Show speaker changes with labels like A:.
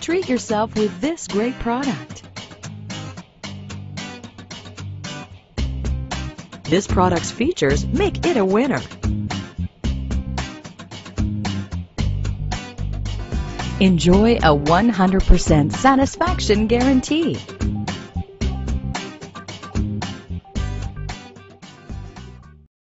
A: Treat yourself with this great product. This product's features make it a winner. Enjoy a 100% satisfaction guarantee.